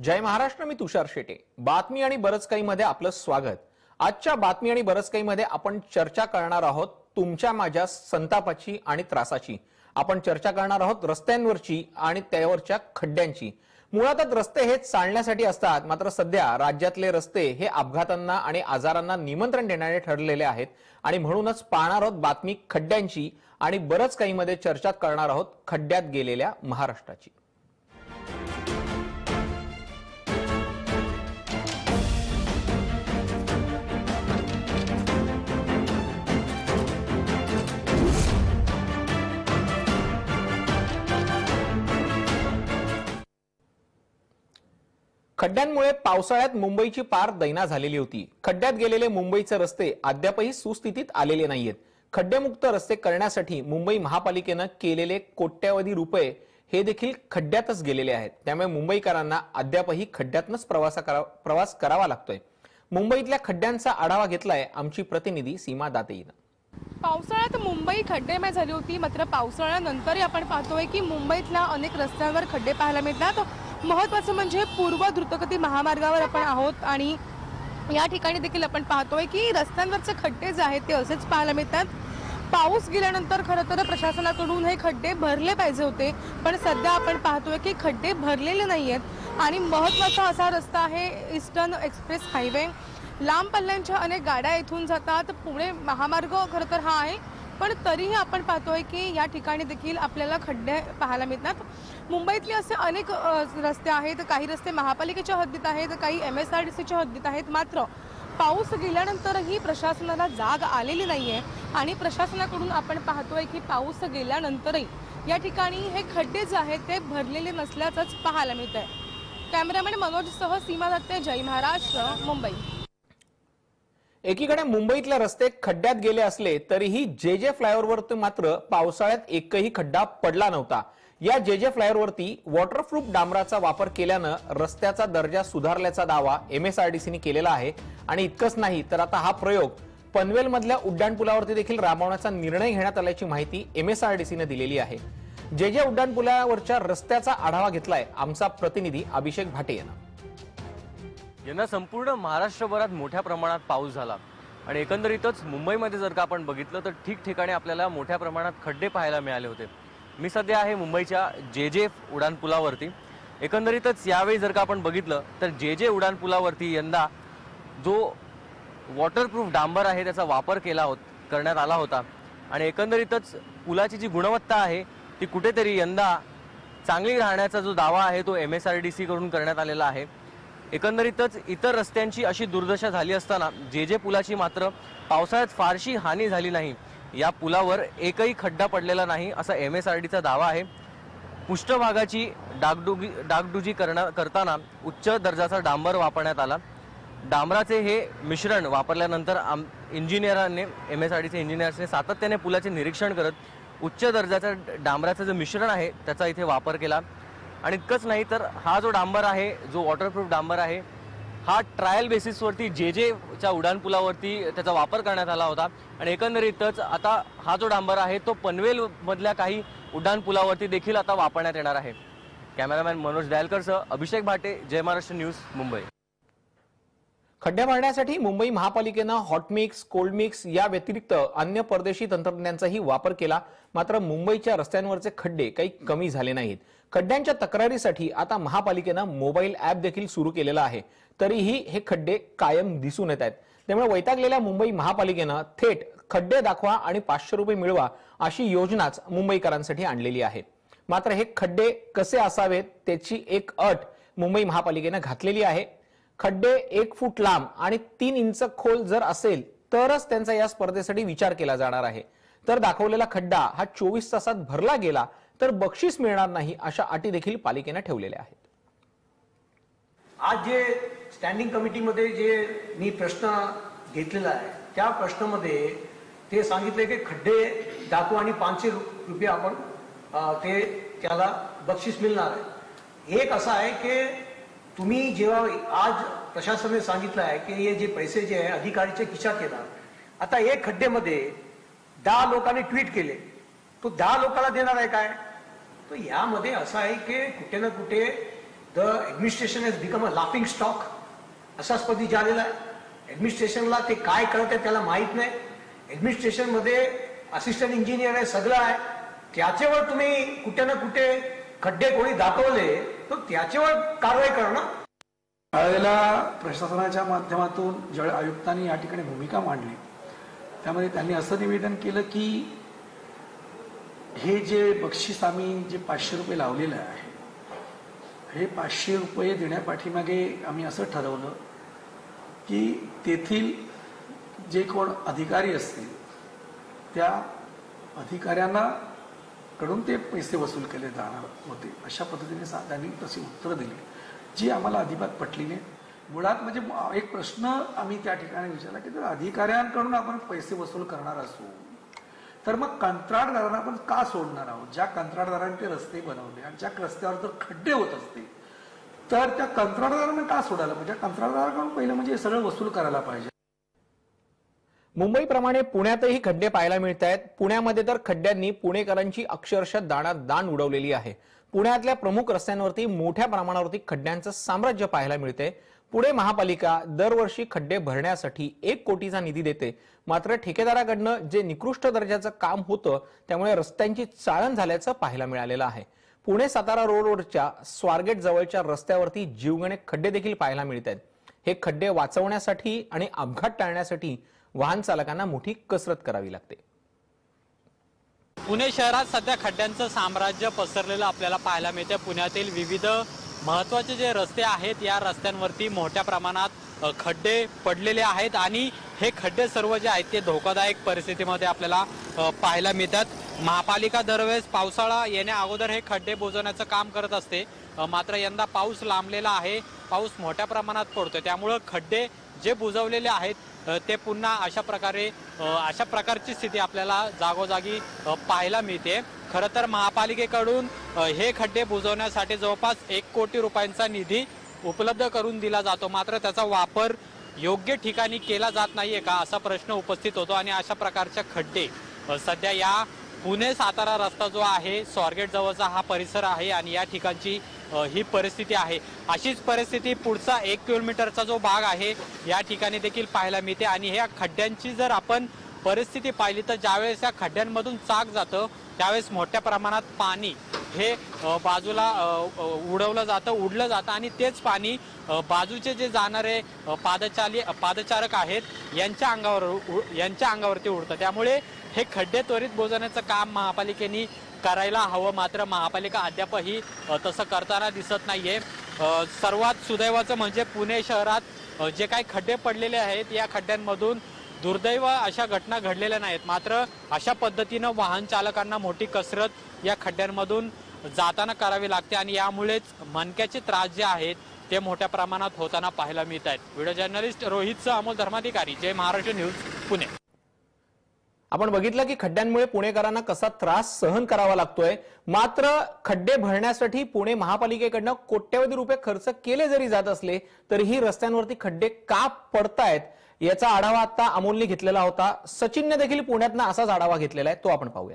जय महाराष्ट्र. मी तुषार शेटे. बातमी आणि बरच काही मध्ये आपलं स्वागत. आजच्या बातमी आणि बरच काही मध्ये आपण चर्चा करणार आहोत तुमच्या माझ्या संतापाची आणि त्रासाची. आपण चर्चा करणार आहोत रस्त्यांवरची आणि त्यावरच्या खड्ड्यांची. मुळातच रस्ते हे चालण्यासाठी असतात, मात्र सध्या राज्यातले रस्ते हे अपघातांना आणि आजारांना निमंत्रण देणारे ठरलेले आहेत आणि म्हणूनच पाहणार आहोत बातमी खड्ड्यांची आणि बरच काही मध्ये चर्चा करणार आहोत खड्ड्यात गेलेल्या महाराष्ट्राची. खड्ड्यांमुळे पावसाळ्यात मुंबईची पार दैना झालेली होती. खड्ड्यात गेलेले मुंबईचे रस्ते अद्यापही सुस्थितीत आलेले नाहीयेत. खड्डेमुक्त रस्ते करण्यासाठी मुंबई महापालिकेने केलेले कोट्यवधी रुपये हे देखील खड्ड्यातच गेलेले आहेत. त्यामुळे मुंबईकरांना अद्यापही खड्ड्यातनच प्रवास करावा लागतोय. मुंबईतल्या खड्ड्यांचा आढावा घेतलाय आमची प्रतिनिधी सीमा दातेईनं. पावसाळ्यात मुंबई खड्डेमय झाली होती, मात्र पावसाळ्यानंतरही आपण पाहतोय की मुंबईतल्या अनेक रस्त्यांवर खड्डे पाहायला मिळतात. महत्त्वाचं म्हणजे पूर्व द्रुतगती महामार्गावर आपण आहोत आणि या ठिकाणी देखील आपण पाहतोय की रस्त्यांवरचे खड्डे जे आहेत ते असेच पाहायला मिळतात. पाऊस गेल्यानंतर खरं तर प्रशासनाकडून हे खड्डे भरले पाहिजे होते, पण सध्या आपण पाहतोय की खड्डे भरलेले नाहीयेत. आणि महत्त्वाचा असा रस्ता आहे ईस्टर्न एक्सप्रेस हायवे. लांब पल्ल्यांच्या अनेक गाड्या इथून जातात. पुणे महामार्ग खरं तर हा आहे, पण तरीही आपण पाहतोय की या ठिकाणी देखील आपल्याला खड्डे पाहायला मिळतात. मुंबईतले असे अनेक रस्ते आहेत. काही रस्ते महापालिकेच्या हद्दीत आहेत, काही MSRDCच्या हद्दीत आहेत. मात्र पाऊस गेल्यानंतरही प्रशासनाला जाग आलेली नाहीये आणि प्रशासनाकडून आपण पाहतोय की पाऊस गेल्यानंतरही या ठिकाणी हे खड्डे जे आहेत ते भरलेले नसल्याचंच पाहायला मिळतंय. कॅमेरामॅन मनोजसह सीमा दत्ते, जय महाराष्ट्र, मुंबई. एकीकडे मुंबईतले रस्ते खड्ड्यात गेले असले तरीही जे फ्लायओव्हरवरती मात्र पावसाळ्यात एकही खड्डा पडला नव्हता. या जे फ्लायओव्हरवरती वॉटरप्रूफ डांबराचा वापर केल्यानं रस्त्याचा दर्जा सुधारल्याचा दावा MSRDCने केलेला आहे. आणि इतकंच नाही तर आता हा प्रयोग पनवेलमधल्या उड्डाणपुलावरती देखील राबवण्याचा निर्णय घेण्यात आल्याची माहिती MSRDCने दिलेली आहे. जे उड्डाणपुलावरच्या रस्त्याचा आढावा घेतलाय आमचा प्रतिनिधी अभिषेक भाटे यांना. यंदा संपूर्ण महाराष्ट्रभरात मोठ्या प्रमाणात पाऊस झाला आणि एकंदरीतच मुंबईमध्ये जर का आपण बघितलं तर ठिकठिकाणी आपल्याला मोठ्या प्रमाणात खड्डे पाहायला मिळाले होते. मी सध्या आहे मुंबईच्या जे उड्डाणपुलावरती. एकंदरीतच यावेळी जर का आपण बघितलं तर जे उड्डाणपुलावरती यंदा जो वॉटरप्रूफ डांबर आहे त्याचा वापर करण्यात आला होता आणि एकंदरीतच पुलाची जी गुणवत्ता आहे ती कुठेतरी यंदा चांगली राहण्याचा जो दावा आहे तो MSRDC कडून करण्यात आलेला आहे. एकंदरीतच इतर रस्त्यांची अशी दुर्दशा झाली असताना जे पुलाची मात्र पावसाळ्यात फारशी हानी झाली नाही. या पुलावर एकही खड्डा पडलेला नाही असा MSRDCचा दावा आहे. पृष्ठभागाची डागडुजी करताना उच्च दर्जाचा डांबर वापरण्यात आला. डांबराचे हे मिश्रण वापरल्यानंतर इंजिनियरांनी MSRDC इंजिनियर्सने सातत्याने पुलाचे निरीक्षण करत उच्च दर्जाच्या डांबराचं जे मिश्रण आहे त्याचा इथे वापर केला. आणि इतकंच नाही तर हा जो डांबर आहे, जो वॉटरप्रूफ डांबर आहे, हा ट्रायल बेसिसवरती जेच्या उड्डाणपुलावरती त्याचा वापर करण्यात आला होता आणि एकंदरीतच आता हा जो डांबर आहे तो पनवेलमधल्या काही उड्डाणपुलावरती देखील आता वापरण्यात येणार आहे. कॅमेरामॅन मनोज दयालकरसह अभिषेक भाटे, जय महाराष्ट्र न्यूज, मुंबई. खड्डे भरण्यासाठी मुंबई महापालिकेनं हॉट मिक्स, कोल्ड मिक्स या व्यतिरिक्त अन्य परदेशी तंत्रज्ञानाचाही वापर केला. मात्र मुंबईच्या रस्त्यांवरचे खड्डे काही कमी झाले नाहीत. खड्ड्यांच्या तक्रारीसाठी आता महापालिकेनं मोबाईल ॲप देखील सुरू केलेलं आहे. तरीही हे खड्डे कायम दिसून येत आहेत. त्यामुळे वैतागलेल्या मुंबई महापालिकेनं थेट खड्डे दाखवा आणि 500 रुपये मिळवा अशी योजनाच मुंबईकरांसाठी आणलेली आहे. मात्र हे खड्डे कसे असावेत त्याची एक अट मुंबई महापालिकेनं घातलेली आहे. खड्डे 1 फूट लांब आणि 3 इंच खोल जर असेल तरच त्यांचा या स्पर्धेसाठी विचार केला जाणार आहे. तर दाखवलेला खड्डा हा 24 तासात भरला गेला तर बक्षीस मिळणार नाही अशा अटी देखील पालिकेने ठेवलेल्या आहेत. आज जे स्टँडिंग कमिटीमध्ये जे मी प्रश्न घेतलेला आहे त्या प्रश्नामध्ये ते सांगितले की खड्डे दाखवा आणि 500 रुपये आपण त्याला बक्षीस मिळणार आहे. एक असं आहे की तुम्ही जेव्हा आज प्रशासनाने सांगितलं आहे की हे जे पैसे जे आहे अधिकारीच्या खिशात येणार. आता एक खड्डेमध्ये 10 लोकांनी ट्विट केले, तो 10 लोकांना देणार आहे काय? तो यामध्ये असं आहे की कुठे ना कुठे the administration has become a laughing stock असाच पदी झालेला आहे. ॲडमिनिस्ट्रेशनला ते काय करत आहे त्याला माहीत नाही. ॲडमिनिस्ट्रेशनमध्ये असिस्टंट इंजिनियर आहे, सगळं आहे. त्याच्यावर तुम्ही कुठे ना कुठे खड्डे कोणी दाखवले तर त्याच्यावर कारवाई करणं. त्यावेळेला प्रशासनाच्या माध्यमातून ज्यावेळी आयुक्तांनी या ठिकाणी भूमिका मांडली त्यामध्ये त्यांनी असं निवेदन केलं की हे जे बक्षीस आम्ही जे 500 रुपये लावलेलं आहे हे 500 रुपये देण्यापाठीमागे आम्ही असं ठरवलं की तेथील जे कोण अधिकारी असतील त्या अधिकाऱ्यांना कडून ते पैसे वसूल केले जाणार होते. अशा पद्धतीने त्यांनी तशी उत्तरं दिली जी आम्हाला अजिबात पटली नाही. मुळात म्हणजे एक प्रश्न आम्ही त्या ठिकाणी विचारला की जर अधिकाऱ्यांकडून आपण पैसे वसूल करणार असू तर मग कंत्राटदारांना आपण का सोडणार आहोत. ज्या कंत्राटदारांनी ते रस्ते बनवले आणि ज्या रस्त्यावर जर खड्डे होत असतील तर त्या कंत्राटदारांना का सोडायला पाहिजे. कंत्राटदाराकडून पहिलं म्हणजे सगळं वसूल करायला पाहिजे. मुंबईप्रमाणे पुण्यातही खड्डे पाहायला मिळत आहेत. पुण्यामध्ये तर खड्ड्यांनी पुणेकरांची अक्षरशः दाणादाण उडवलेली आहे. पुण्यातल्या प्रमुख रस्त्यांवरती मोठ्या प्रमाणावरती खड्ड्यांचं साम्राज्य पाहायला मिळते. पुणे महापालिका दरवर्षी खड्डे भरण्यासाठी 1 कोटीचा निधी देते. मात्र ठेकेदाराकडनं जे निकृष्ट दर्जाचं काम होतं त्यामुळे रस्त्यांची चाळण झाल्याचं पाहायला मिळालेलं आहे. पुणे सातारा रोडवरच्या स्वारगेट जवळच्या रस्त्यावरती जीवघेणे खड्डे देखील पाहायला मिळत आहेत. हे खड्डे वाचवण्यासाठी आणि अपघात टाळण्यासाठी वाहन चालकांना मोठी कसरत करावी लागते. पुणे शहरात सध्या खड्ड्यांचं साम्राज्य पसरलेलं आपल्याला पाहायला मिळते. पुण्यातील विविध महत्त्वाचे जे रस्ते आहेत या रस्त्यांवरती मोठ्या प्रमाणात खड्डे पडलेले आहेत आणि हे खड्डे सर्व जे आहेत ते धोकादायक परिस्थितीमध्ये आपल्याला पाहायला मिळतात. महापालिका दरवेळेस पावसाळा येण्या अगोदर हे खड्डे बुजवण्याचं काम करत असते. मात्र यंदा पाऊस लांबलेला आहे, पाऊस मोठ्या प्रमाणात पडतोय त्यामुळे खड्डे जे बुजवलेले आहेत ते पुन्हा अशा प्रकारची स्थिती आपल्याला जागोजागी पाहायला मिळते. खरं तर महापालिकेकडून हे खड्डे बुजवण्यासाठी जवळपास 1 कोटी रुपयांचा निधी उपलब्ध करून दिला जातो. मात्र त्याचा वापर योग्य ठिकाणी केला जात नाहीये का असा प्रश्न उपस्थित होतो आणि अशा प्रकारच्या खड्डे सध्या या पुणे सातारा रस्ता जो आहे स्वारगेट जवळचा हा परिसर आहे आणि या ठिकाणची ही परिस्थिती आहे. अशीच परिस्थिती पुढचा 1 किलोमीटरचा जो भाग आहे या ठिकाणी देखील पाहायला मिळते आणि ह्या खड्ड्यांची जर आपण परिस्थिती पाहिली तर ज्यावेळेस या खड्ड्यांमधून चाक जातं त्यावेळेस मोठ्या प्रमाणात पाणी हे बाजूला उडलं जातं आणि तेच पाणी बाजूचे जे जाणारे पादचारक आहेत यांच्या अंगावरती उडतं. त्यामुळे हे खड्डे त्वरित बुजवण्याचं काम महापालिकेने करायला हवं. मात्र महापालिका अद्यापही तसं करताना दिसत नाहीये. सर्वात सुदैवाचं म्हणजे पुणे शहरात जे काही खड्डे पडलेले आहेत या खड्ड्यांमधून दुर्दैव अशा घटना घडलेल्या नाहीत. मात्र अशा पद्धतीनं वाहन चालकांना मोठी कसरत या खड्ड्यांमधून जाताना करावी लागते आणि यामुळेच मणक्याचे त्रास जे आहेत ते मोठ्या प्रमाणात होताना पाहायला मिळत आहेत. Video journalist Rohit Amol Dharmadhikari, Jai Maharashtra news, Pune. आपण बघितलं की खड्ड्यांमुळे पुणेकरांना कसा त्रास सहन करावा लागतोय. मात्र खड्डे भरण्यासाठी पुणे महापालिकेकडनं कोट्यवधी रुपये खर्च केले जरी जात असले तरीही रस्त्यांवरती खड्डे का पडतायत याचा आढावा आता अमोलने घेतलेला होता. सचिनने देखील पुण्यातनं असाच आढावा घेतलेला आहे, तो आपण पाहूयात.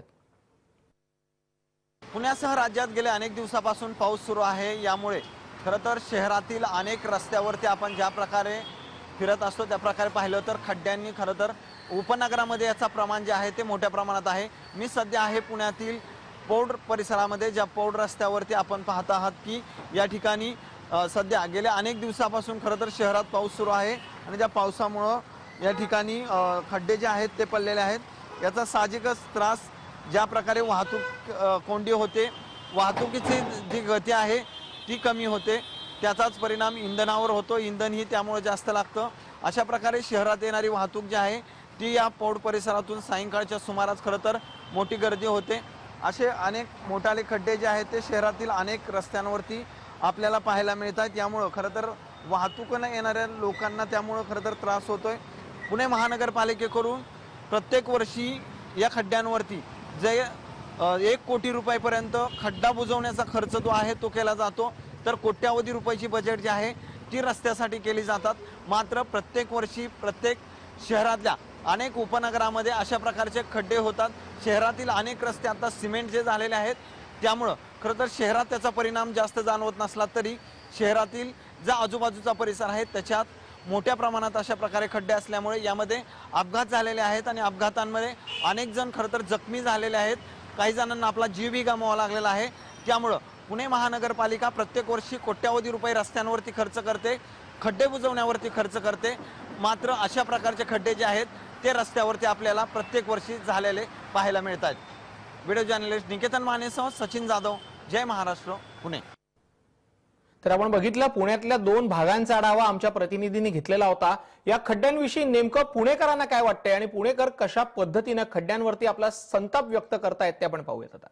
पुण्यासह राज्यात गेल्या अनेक दिवसापासून पाऊस सुरू आहे. यामुळे खरं तर शहरातील अनेक रस्त्यावरती आपण ज्या प्रकारे फिरत असतो त्या प्रकारे पाहिलं तर खड्ड्यांनी खरं तर उपनगरामध्ये याचा प्रमाण जे आहे ते मोठ्या प्रमाणात आहे. मी सध्या आहे पुण्यातील पौड परिसरामध्ये, ज्या पौड रस्त्यावरती आपण पाहत आहात की या ठिकाणी सध्या गेल्या अनेक दिवसापासून खरं तर शहरात पाऊस सुरू आहे आणि त्या पावसामुळं या ठिकाणी खड्डे जे आहेत ते पडलेले आहेत. याचा साहजिकच त्रास ज्या प्रकारे वाहतूक कोंडी होते, वाहतुकीची जी गती आहे ती कमी होते, त्याचाच परिणाम इंधनावर होतो. इंधनही त्यामुळे जास्त लागतं. अशा प्रकारे शहरात येणारी वाहतूक जी आहे ती या पौड परिसरातून सायंकाळच्या सुमारास खरं तर मोठी गर्दी होते. असे अनेक मोठाले खड्डे जे आहेत ते शहरातील अनेक रस्त्यांवरती आपल्याला पाहायला मिळतात. यामुळं खरं तर वाहतुकीने येणाऱ्या लोकांना त्यामुळं खरं तर त्रास होतोय. पुणे महानगरपालिकेकडून प्रत्येक वर्षी या खड्ड्यांवरती जे 1 कोटी रुपयापर्यंत खड्डा बुजवण्याचा खर्च जो आहे तो केला जातो. तर कोट्यावधी रुपयाची बजेट जी आहे ती रस्त्यासाठी केली जातात. मात्र प्रत्येक वर्षी प्रत्येक शहरातल्या अनेक उपनगरामध्ये अशा प्रकारचे खड्डे होतात. शहरातील अनेक रस्ते आता सिमेंटचे झालेले आहेत. त्यामुळं खरं तर शहरात त्याचा परिणाम जास्त जाणवत नसला तरी शहरातील जो आजूबाजूचा परिसर आहे त्याच्यात मोठ्या प्रमाणात अशा प्रकारे खड्डे असल्यामुळे यामध्ये अपघात झालेले आहेत आणि अपघातांमध्ये अनेक जण खरं तर जखमी झालेले आहेत. काही जणांना आपला जीवही गमवावा लागलेला आहे. त्यामुळं पुणे महानगरपालिका प्रत्येक वर्षी कोट्यावधी रुपये रस्त्यांवरती खर्च करते, खड्डे बुजवण्यावरती खर्च करते. मात्र अशा प्रकारचे खड्डे जे आहेत ते रस्त्यावरती आपल्याला प्रत्येक वर्षी झालेले पाहायला मिळतात. व्हिडिओ जर्नलिस्ट निकेतन मानेसह सचिन जाधव, जय महाराष्ट्र, पुणे. तर आपण बघितलं पुण्यातल्या 2 भागांचा आढावा आमच्या प्रतिनिधींनी घेतलेला होता. या खड्ड्यांविषयी नेमकं पुणेकरांना काय वाटतंय आणि पुणेकर कशा पद्धतीने खड्ड्यांवरती आपला संताप व्यक्त करतायत ते आपण पाहूयात आता.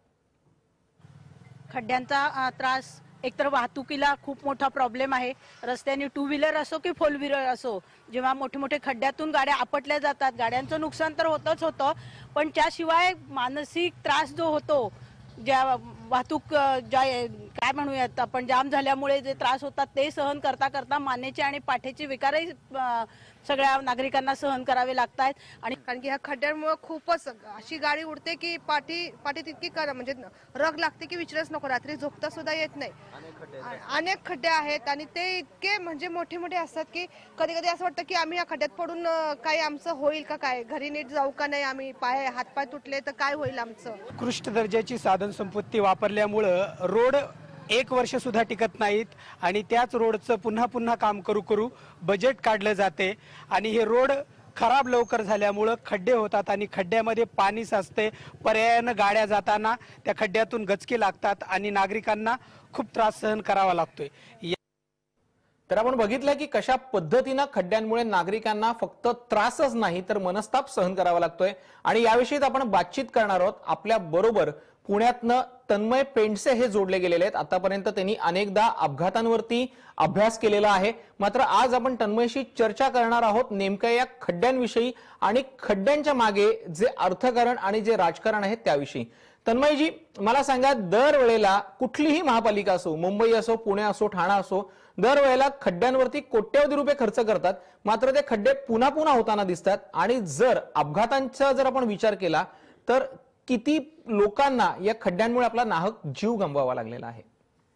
खड्ड्यांचा त्रास एकतर वाहतुकीला खूप मोठा प्रॉब्लेम आहे. रस्त्याने 2 व्हीलर असो की 4 व्हीलर असो, जेव्हा मोठे मोठे खड्ड्यातून गाड्या आपटल्या जातात, गाड्यांचं नुकसान तर होतच होतं, पण त्याशिवाय मानसिक त्रास जो होतो, ज्या वाहतूक काय म्हणूयात आपण जाम झाल्यामुळे जे त्रास होतात ते सहन करता करता मानेचे आणि पाठीचे विकारही सगळ्या नागरिकांना सहन करावे लागतात. आणि कारण की ह्या खड्ड्यांमुळे खूपच अशी गाडी उडते की पाठी तितकी म्हणजे रग लागते की विचारच नको, रात्री झोपता सुद्धा येत नाही. अनेक खड्डे आहेत आणि ते इतके म्हणजे मोठे मोठे असतात की कधी कधी असं वाटतं की आम्ही या खड्ड्यात पडून काही आमचं होईल का, काय घरी नीट जाऊ का नाही, आम्ही हातपाय तुटले तर काय होईल आमचं. उत्कृष्ट दर्जाची साधन संपत्ती वापरल्यामुळं रोड 1 वर्ष सुद्धा टिकत नाहीत आणि त्याच रोडचं पुन्हा पुन्हा काम करू बजेट काढलं जाते आणि हे रोड खराब लवकर झाल्यामुळं खड्डे होतात आणि खड्ड्यामध्ये पाणी साचते. पर्यायानं गाड्या जाताना त्या खड्ड्यातून गचके लागतात आणि नागरिकांना खूप त्रास सहन करावा लागतोय. तर आपण बघितलं की कशा पद्धतीनं खड्ड्यांमुळे नागरिकांना फक्त त्रासच नाही तर मनस्ताप सहन करावा लागतोय. आणि याविषयी आपण बातचीत करणार आहोत. आपल्या बरोबर पुण्यातनं तन्मय पेंडसे हे जोडले गेलेले आहेत. आतापर्यंत त्यांनी अनेकदा अपघातांवरती अभ्यास केलेला आहे. मात्र आज आपण तन्मयशी चर्चा करणार आहोत नेमक्या या खड्ड्यांविषयी आणि खड्ड्यांच्या मागे जे अर्थकारण आणि जे राजकारण आहे त्याविषयी. तन्मयजी, मला सांगा, दरवेळेला कुठलीही महापालिका असो, मुंबई असो, पुणे असो, ठाणा असो, दरवेळेला खड्ड्यांवरती कोट्यवधी रुपये खर्च करतात, मात्र ते खड्डे पुन्हा पुन्हा होताना दिसतात. आणि जर अपघातांचा जर आपण विचार केला तर किती लोकांना या खड्ड्यांमुळे आपला नाहक जीव गमवावा लागलेला आहे.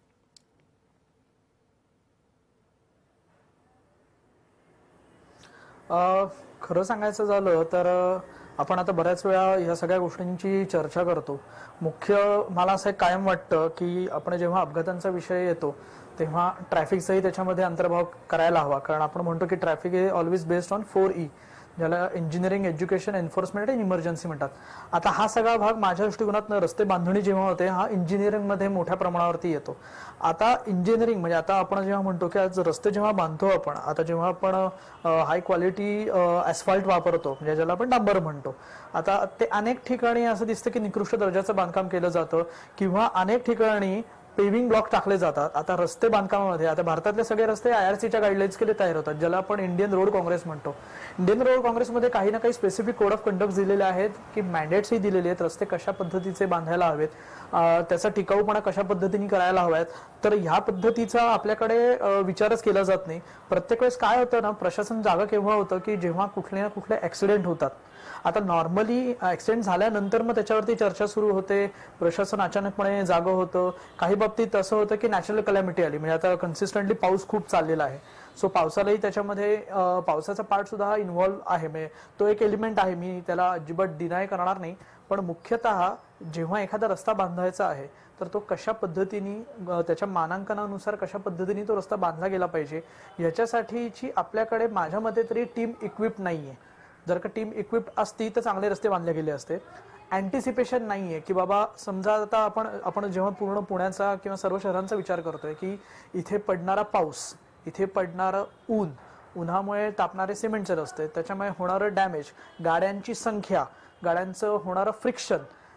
खरं सांगायचं झालं तर आपण आता बऱ्याच वेळा या सगळ्या गोष्टींची चर्चा करतो. मुख्य मला असं कायम वाटतं की आपण जेव्हा अपघातांचा विषय येतो तेव्हा ट्रॅफिकचाही त्याच्यामध्ये अंतर्भाव करायला हवा. कारण आपण म्हणतो की traffic is always based on 4E, ज्याला इंजिनिअरिंग, एज्युकेशन, एन्फोर्समेंट आणि इमर्जन्सी म्हणतात. आता हा सगळा भाग माझ्या दृष्टिकोनात रस्ते बांधणी जेव्हा होते हा इंजिनिअरिंग मध्ये मोठ्या प्रमाणावरती येतो. आता इंजिनिअरिंग म्हणजे आता आपण जेव्हा म्हणतो की आज रस्ते जेव्हा बांधतो आपण, आता जेव्हा आपण हाय क्वालिटी ॲस्फाल्ट वापरतो म्हणजे ज्याला आपण डांबर म्हणतो, आता ते अनेक ठिकाणी असं दिसतं की निकृष्ट दर्जाचं बांधकाम केलं जातं किंवा अनेक ठिकाणी पेव्हिंग ब्लॉक टाकले जातात. आता रस्ते बांधकामामध्ये आता भारतातले सगळे रस्ते IRCच्या गाईडलाईन्स केले तयार होतात, ज्याला आपण इंडियन रोड काँग्रेस म्हणतो. इंडियन रोड काँग्रेसमध्ये काही ना काही स्पेसिफिक कोड ऑफ कंडक्ट दिलेले आहेत की मॅन्डेट्सही दिलेले आहेत, रस्ते कशा पद्धतीचे बांधायला हवेत, त्याचा टिकाऊपणा कशा पद्धतीने करायला हवायत. तर ह्या पद्धतीचा आपल्याकडे विचारच केला जात नाही. प्रत्येक वेळेस काय होतं ना, प्रशासन जागा केव्हा होतं की जेव्हा कुठले ना कुठले ऍक्सिडेंट होतात. आता नॉर्मली ऍक्सिडेंट झाल्यानंतर मग त्याच्यावरती चर्चा सुरू होते, प्रशासन अचानकपणे जागं होतं. काही बाबतीत असं होतं की नॅचरल कलॅमिटी आली, म्हणजे आता कन्सिस्टंटली पाऊस खूप चाललेला आहे, सो पावसालाही त्याच्यामध्ये पावसाचा पार्ट सुद्धा इन्व्हॉल्व आहे, म्हणजे तो एक एलिमेंट आहे, मी त्याला अजिबात डिनाय करणार नाही. पण मुख्यतः जेव्हा एखादा रस्ता बांधायचा आहे तर तो कशा पद्धतीने त्याच्या मानांकनानुसार कशा पद्धतीने तो रस्ता बांधला गेला पाहिजे याच्यासाठीची आपल्याकडे माझ्या मते तरी टीम इक्विप नाहीये. जर का टीम इक्विप्ड असती तर चांगले रस्ते बांधले गेले असते. अँटिसिपेशन नाहीये की बाबा समजा आता आपण जेव्हा पूर्ण पुण्याचा किंवा सर्व शहरांचा विचार करतोय की इथे पडणारा पाऊस, इथे पडणारं ऊन, उन्हामुळे तापणारे सिमेंटचे रस्ते, त्याच्यामुळे होणारं डॅमेज, गाड्यांची संख्या, गाड्यांचं होणारं फ्रिक्शन,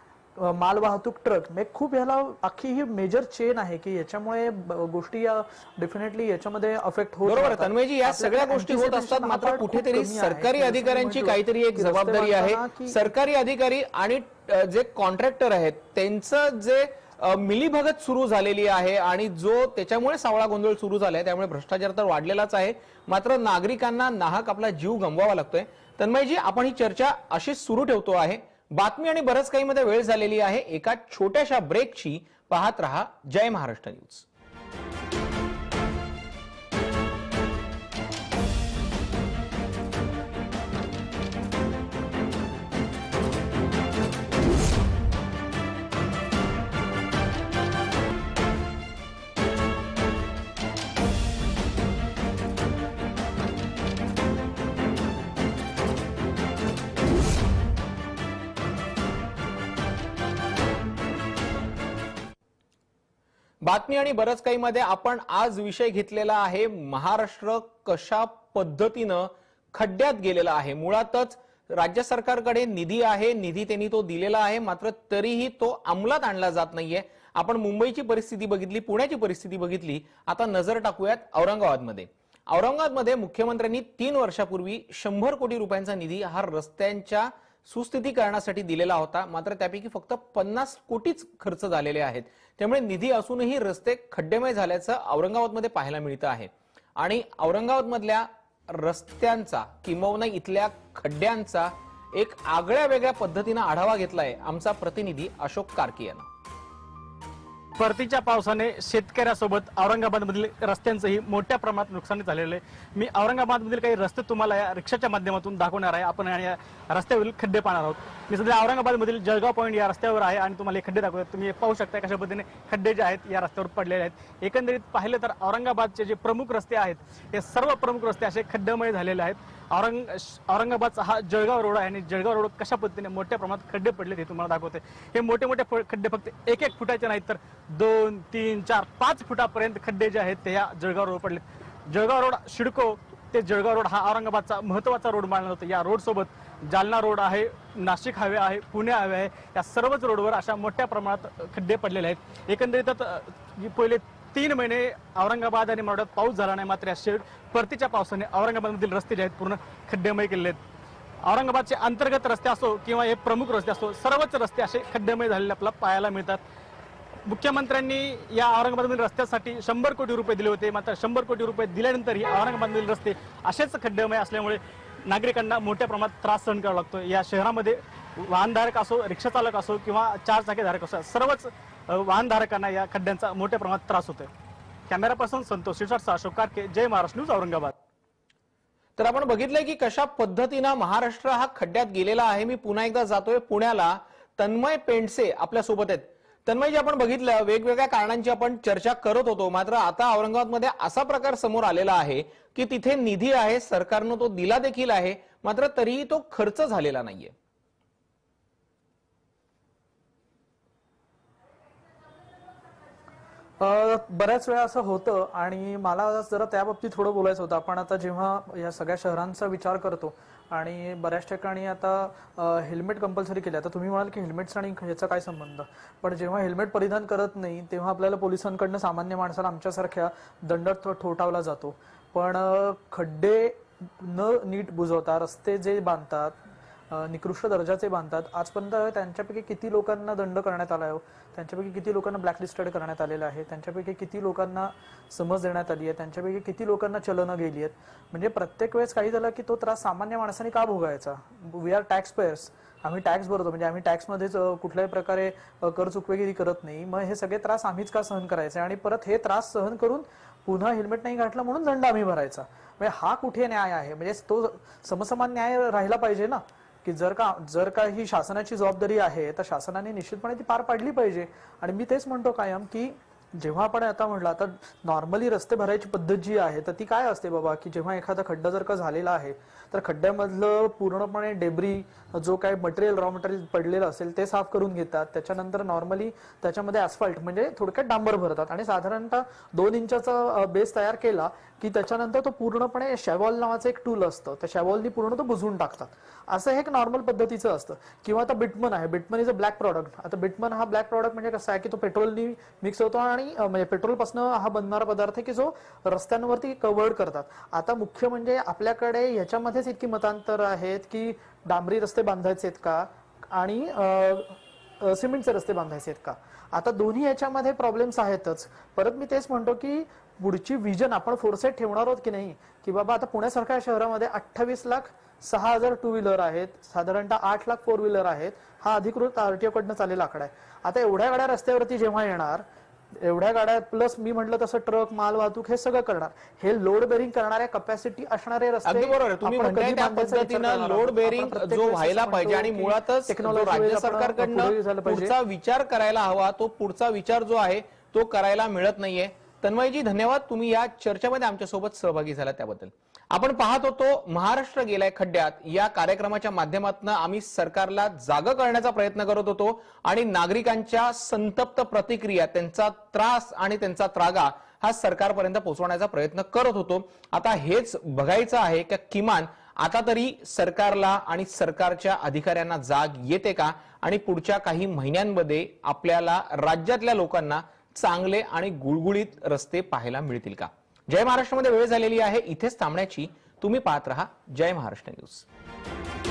मालवाहतूक, ट्रक, खूप ह्याला अख्खी ही मेजर चेन आहे की याच्यामुळे गोष्टी डेफिनेटली याच्यामध्ये अफेक्ट होत. बरोबर तन्मयजी, या सगळ्या गोष्टी होत असतात, मात्र कुठेतरी सरकारी अधिकाऱ्यांची काहीतरी एक जबाबदारी आहे. सरकारी अधिकारी आणि जे कॉन्ट्रॅक्टर आहेत त्यांचं जे मिलीभगत सुरू झालेली आहे आणि जो त्याच्यामुळे सावळा गोंधळ सुरू झालाय, त्यामुळे भ्रष्टाचार तर वाढलेलाच आहे, मात्र नागरिकांना नाहक आपला जीव गमवावा लागतोय. तन्मयजी, आपण ही चर्चा अशीच सुरू ठेवतो आहे. बातमी आणि बरंच काही मध्ये वेळ झालेली आहे. एका छोट्याशा ब्रेकची पाहत रहा जय महाराष्ट्र न्यूज. बातमी आणि बरंच काही मध्ये आपण आज विषय घेतलेला आहे महाराष्ट्र कशा पद्धतीनं खड्ड्यात गेलेला आहे। मुळातच राज्य सरकारकडे निधी आहे, निधी त्यांनी तो दिलेला आहे, मात्र तरीही तो अंमलात आणला जात नाहीये। आपण मुंबईची परिस्थिती बघितली, पुण्याची परिस्थिती बघितली, आता नजर टाकूयात औरंगाबादमध्ये। औरंगाबादमध्ये मुख्यमंत्र्यांनी 3 वर्षापूर्वी 100 कोटी रुपयांचा निधी हा रस्त्यांच्या सुस्थितीकरणासाठी दिलेला होता, मात्र त्यापैकी फक्त 50 कोटीच खर्च झालेले आहेत। त्यामुळे निधी असूनही रस्ते खड्डेमय झाल्याचं औरंगाबादमध्ये पाहायला मिळतं आहे। आणि औरंगाबादमधल्या रस्त्यांचा किंबहुना इथल्या खड्ड्यांचा एक आगळ्या वेगळ्या पद्धतीने आढावा घेतलाय आमचा प्रतिनिधी अशोक कारके यांनी। परतीच्या पावसाने शेतकऱ्यासोबत औरंगाबादमधील रस्त्यांचंही मोठ्या प्रमाणात नुकसान झालेलं आहे। मी औरंगाबादमधील काही रस्ते तुम्हाला या रिक्षाच्या माध्यमातून दाखवणार आहे। आपण या रस्त्यावरील खड्डे पाहणार आहोत। मी सध्या औरंगाबादमधील जळगाव पॉईंट या रस्त्यावर आहे आणि तुम्हाला हे खड्डे दाखवतो। तुम्ही पाहू शकता कशा पद्धतीने खड्डे जे आहेत या रस्त्यावर पडलेले आहेत। एकंदरीत पाहिलं तर औरंगाबादचे जे प्रमुख रस्ते आहेत हे सर्व प्रमुख रस्ते असे खड्डेमय झालेले आहेत। औरंगाबादचा हा जळगाव रोड आहे आणि जळगाव रोड कशा पद्धतीने मोठ्या प्रमाणात खड्डे पडले ते तुम्हाला दाखवते। हे मोठे मोठे खड्डे फक्त 1-1 फुटाचे नाहीत तर 2, 3, 4, 5 फुटापर्यंत खड्डे जे आहेत ते या जळगाव रोड पडले। जळगाव रोड शिडको ते जळगाव रोड हा औरंगाबादचा महत्त्वाचा रोड मानला जातो। या रोड सोबत जालना रोड आहे, नाशिक हायवे आहे, पुणे हायवे आहे, या सर्वच रोडवर अशा मोठ्या प्रमाणात खड्डे पडलेले आहेत। एकंदरीतच पहिले 3 महिने औरंगाबाद आणि मराठवाड्यात पाऊस झाला नाही, मात्र या परतीच्या पावसाने औरंगाबादमधील रस्ते जे आहेत पूर्ण खड्डेमय केलेले आहेत। औरंगाबादचे अंतर्गत रस्ते असो किंवा हे प्रमुख रस्ते असो, सर्वच रस्ते असे खड्डेमय झालेले आपल्याला पाहायला मिळतात। मुख्यमंत्र्यांनी या औरंगाबादमधील रस्त्यासाठी 100 कोटी रुपये दिले होते, मात्र 100 कोटी रुपये दिल्यानंतरही औरंगाबादमधील रस्ते असेच खड्डेमय असल्यामुळे नागरिकांना मोठ्या प्रमाणात त्रास सहन करावा लागतो। या शहरामध्ये वाहनधारक असो, रिक्षा चालक असो किंवा 4 चाकीधारक असो, सर्वच वाहनधारकांना या खड्ड्यांचा मोठ्या प्रमाणात त्रास होतोय। Camera person Santosh Shirsat, Ashok Karke, Jai Maharashtra news, Aurangabad. तर आपण बघितलंय की कशा पद्धतीने महाराष्ट्र हा खड्ड्यात गेलेला आहे। मी पुन्हा एकदा जातोय पुण्याला, तन्मय पेंडसे आपल्या सोबत आहेत। तन्मयजी, आपण बघितलं वेगवेगळ्या कारणांची आपण चर्चा करत होतो, मात्र आता औरंगाबादमध्ये असा प्रकार समोर आलेला आहे की तिथे निधी आहे, सरकारनं तो दिला देखील आहे, मात्र तरीही तो खर्च झालेला नाहीये। बऱ्याच वेळा असं होतं आणि मला जरा त्या बाबतीत थोडं बोलायचं होतं। आपण आता जेव्हा या सगळ्या शहरांचा विचार करतो आणि बऱ्याच ठिकाणी आता हेल्मेट कंपल्सरी केले। आता तुम्ही म्हणाल की हेल्मेट्स आणि ह्याचा काय संबंध, पण जेव्हा हेल्मेट परिधान करत नाही तेव्हा आपल्याला पोलिसांकडनं सामान्य माणसाला आमच्यासारख्या दंड ठोठावला जातो। पण खड्डे न नीट बुजवता रस्ते जे बांधतात, निकृष्ट दर्जाचे बांधतात, आजपर्यंत त्यांच्यापैकी किती लोकांना दंड करण्यात आला आहे, त्यांच्यापैकी किती लोकांना ब्लॅकलिस्टेड करण्यात आलेलं आहे, त्यांच्यापैकी किती लोकांना समज देण्यात आली आहे, त्यांच्यापैकी किती लोकांना चलनं गेली आहेत। म्हणजे प्रत्येक वेळेस काही झालं की तो त्रास सामान्य माणसाने का भोगायचा? वी आर टॅक्स पेयर्स, आम्ही टॅक्स भरतो, म्हणजे आम्ही टॅक्समध्येच कुठल्याही प्रकारे कर चुकवेगिरी करत नाही। मग हे सगळे त्रास आम्हीच का सहन करायचे आणि परत हे त्रास सहन करून पुन्हा हेल्मेट नाही घातलं म्हणून दंड आम्ही भरायचा? म्हणजे हा कुठे न्याय आहे? म्हणजे तो समसमान न्याय राहिला पाहिजे ना, की जर का ही शासनाची जबाबदारी आहे तर शासनाने निश्चितपणे ती पार पाडली पाहिजे। आणि मी तेच म्हणतो कायम की जेव्हा आपण आता म्हटलं, आता नॉर्मली रस्ते भरायची पद्धत जी आहे तर ती काय असते बाबा, की जेव्हा एखादा खड्डा जर का झालेला आहे तर खड्ड्यामधलं पूर्णपणे डेब्री जो काय मटेरियल, रॉ मटेरियल पडलेलं असेल ते साफ करून घेतात। त्याच्यानंतर नॉर्मली त्याच्यामध्ये ऍस्फल्ट म्हणजे थोडक्यात डांबर भरतात आणि साधारणतः 2 इंचाचा बेस तयार केला की त्याच्यानंतर तो पूर्णपणे शॅवॉल नावाचं एक टूल असतं, त्या शॅवॉलनी पूर्ण तो बुजवून टाकतात। असं हे एक नॉर्मल पद्धतीचं असतं। किंवा आता बिटमन आहे, bitumen is a black product. आता बिटमन हा ब्लॅक प्रॉडक्ट म्हणजे कसं आहे की तो पेट्रोलनी मिक्स होतो आणि म्हणजे पेट्रोलपासून हा बनणारा पदार्थ आहे की जो रस्त्यांवरती कव्हर्ड करतात। आता मुख्य म्हणजे आपल्याकडे ह्याच्यामध्येच इतकी मतांतर आहेत की डांबरी रस्ते बांधायचे आहेत का आणि सिमेंटचे रस्ते बांधायचे आहेत का? आता दोन्ही याच्यामध्ये प्रॉब्लेम्स आहेतच। परत मी तेच म्हणतो की पुढची विजन आपण फोरसेट ठेवणार आहोत की नाही, की बाबा आता पुण्यासारख्या शहरामध्ये 28,06,000 टू व्हीलर आहेत, साधारणतः 8 लाख 4 व्हीलर आहेत। हा अधिकृत आरटीओ कडनं चाललेला आकडा आहे। आता एवढ्या गाड्या रस्त्यावरती जेव्हा येणार, एवढ्या गाड्या प्लस मी म्हटलं तसं ट्रक, माल वाहतूक हे सगळं करणार, हे लोड बेरिंग करणाऱ्या कॅपॅसिटी असणारे रस्ते। अगदी बरोबर, तुम्ही म्हणताय त्या पद्धतीनं लोड बेरिंग जो व्हायला पाहिजे आणि मुळातच राज्य सरकारकडनं पुढचा विचार करायला हवा, तो पुढचा विचार जो आहे तो करायला मिळत नाहीये। तन्मयजी, धन्यवाद, तुम्ही या चर्चेमध्ये आमच्या सोबत सहभागी झाला त्याबद्दल। आपण पाहत होतो महाराष्ट्र गेलाय खड्ड्यात या कार्यक्रमाच्या माध्यमातून आम्ही सरकारला जागं करण्याचा प्रयत्न करत होतो आणि नागरिकांच्या संतप्त प्रतिक्रिया, त्यांचा त्रास आणि त्यांचा त्रागा हा सरकारपर्यंत पोहोचवण्याचा प्रयत्न करत होतो. आता हेच बघायचं आहे की किमान आता तरी सरकारला आणि सरकारच्या अधिकाऱ्यांना जाग येते का आणि पुढच्या काही महिन्यांमध्ये आपल्याला राज्यातल्या लोकांना चांगले आणि गुळगुळीत रस्ते पाहायला मिळतील का? जय महाराष्ट्रमध्ये वेळ झालेली आहे इथेच थांबण्याची. तुम्ही पाहत रहा जय महाराष्ट्र न्यूज.